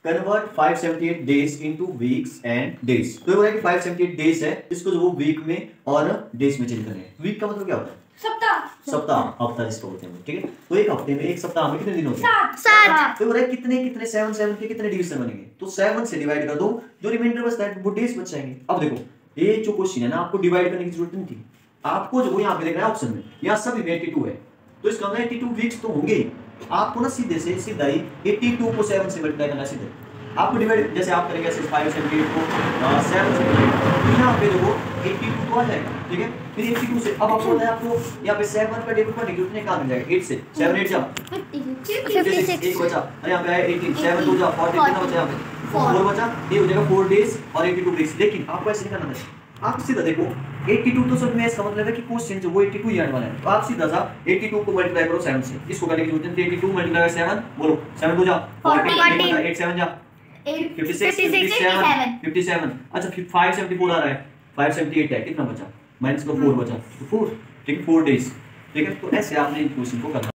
Convert 578 days into weeks and days. तो ये बोला कि 578 डेज है, इसको जो वो वीक में और डेज में चेंज करना है। वीक का मतलब क्या होता है? सप्ताह हफ्ता जिसको बोलते हैं, ठीक है। तो एक हफ्ते में, एक सप्ताह में कितने दिन होते हैं? 7। तो बोला कितने कितने 7 के कितने डिवीजन बनेंगे? तो 7 से डिवाइड कर दो, जो रिमाइंडर बचता है वो डेज बच जाएंगे। अब देखो ये जो क्वेश्चन है ना, आपको डिवाइड करने की जरूरत नहीं थी। आपको जो यहाँ पे देख रहा है ऑप्शन में, यहाँ सब 82 है, तो इसका मतलब 82 वीक्स तो होंगे। आपको ना सीधे से सीधा ही 82 को 7 से मल्टीप्लाई करना, सीधे आपको डिवाइड जैसे आप करेंगे ऐसे 578 को 7 से डिवाइड, तो यहाँ पे देखो 82 तो आ जाएगा, ठीक है। फिर 82 से अब आपको बताया, आपको यहाँ पे 7 का टेबल पर कितने का मिल जाएगा? 8 से 7 8 जा 56, एक बचा, और यहाँ पे आया 18, 7 2 जा 40, कितना बचा यहाँ पे? 4 बचा, ये हो जाएगा 4 डेज और 82 वीक्स। लेकिन आपको ऐसे नहीं करना था, आप सीधा देखो 82 तो सब में इसका मतलब है कि क्वेश्चन जो वो 82 ही आने वाला है, तो आप सीधा सा 82 को मल्टीप्लाई करो 7 से, इसको करने की जरूरत नहीं। 82 मल्टीप्लाई 7, बोलो 7 2 जा 40, 8 7 जा 56 57। अच्छा 574 आ रहा है, 578 है, कितना बचा? माइनस का 4 बचा, तो 4, ठीक है, 4 डेज, ठीक है। तो ऐसे आपने क्वेश्चन को करना।